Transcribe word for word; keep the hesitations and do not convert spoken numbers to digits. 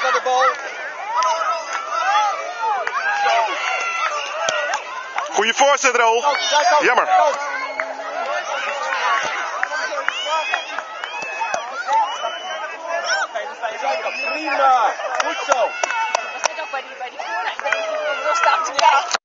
naar de bal. Goeie voorzet, Rol. Jammer. Prima, goed zo. Dat zit ook bij die, bij die voorraad. Ik ben niet wel staan te jagen.